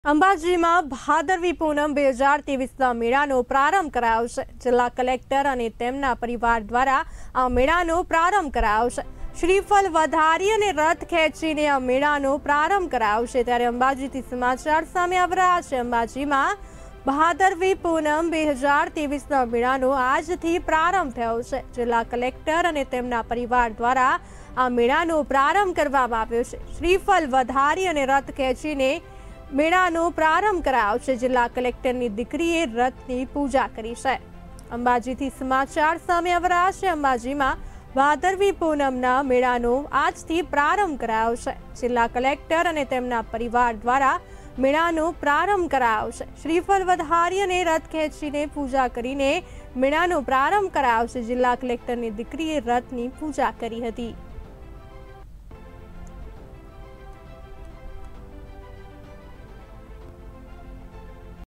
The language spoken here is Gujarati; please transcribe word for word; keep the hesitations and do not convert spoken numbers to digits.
અંબાજીમાં ભાદરવી પૂનમ બે હજાર ત્રેવીસના મેળાનો પ્રારંભ કરાયો છે। જિલ્લા કલેક્ટર અને તેમના પરિવાર દ્વારા આ મેળાનો પ્રારંભ કરાયો છે। શ્રીફળ વધારી અને રથ ખેંચીને આ મેળાનો પ્રારંભ કરાયો છે। ત્યારે અંબાજીથી સમાચાર સામે આવી રહ્યા છે। અંબાજીમાં ભાદરવી પૂનમ બે હજાર ત્રેવીસના મેળાનો આજથી પ્રારંભ થયો છે। જિલ્લા કલેક્ટર અને તેમના પરિવાર દ્વારા આ મેળાનો પ્રારંભ કરવામાં આવ્યો છે। શ્રીફળ વધારી અને રથ ખેંચીને મેળાનો પ્રારંભ કરાયો છે। જિલ્લા કલેક્ટરની દીકરીએ રથની પૂજા કરી છે। અંબાજીથી સમાચાર સામે આવી રહ્યા છે। અંબાજીમાં ભાદરવી પૂનમના મેળાનો આજથી પ્રારંભ કરાયો છે। જિલ્લા કલેક્ટર અને તેમના પરિવાર દ્વારા મેળાનો પ્રારંભ કરાયો છે। શ્રીફળ વધારી અને રથ ખેંચીને પૂજા કરીને મેળાનો પ્રારંભ કરાયો છે। જિલ્લા કલેક્ટરની દીકરીએ રથની પૂજા કરી હતી।